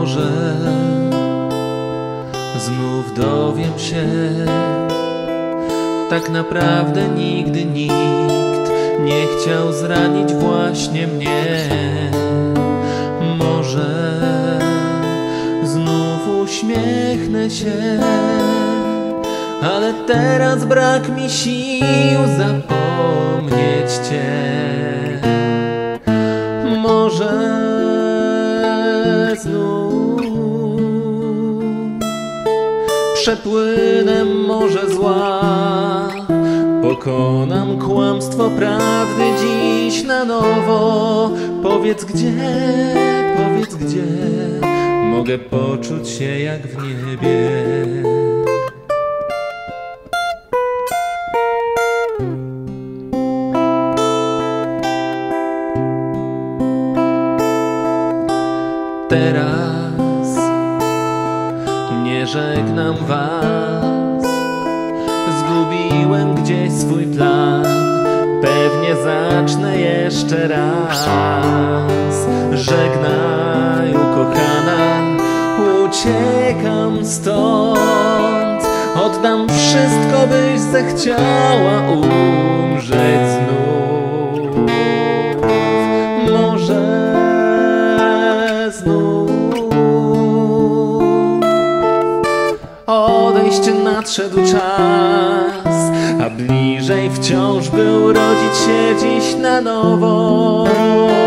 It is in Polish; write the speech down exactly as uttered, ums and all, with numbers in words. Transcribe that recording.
Może znów dowiem się, tak naprawdę nigdy nikt nie chciał zranić właśnie mnie. Może znów uśmiechnę się, ale teraz brak mi sił zapomnieć Cię. Może znów przepłynę morze zła, pokonam kłamstwo prawdy dziś na nowo. Powiedz gdzie, powiedz gdzie mogę poczuć się jak w niebie. Teraz nie żegnam was, zgubiłem gdzieś swój plan. Pewnie zacznę jeszcze raz. Żegnaj ukochana, uciekam stąd. Oddam wszystko, byś zechciała umrzeć znów. Może znów odejść nadszedł czas, a bliżej wciąż by urodzić się dziś na nowo.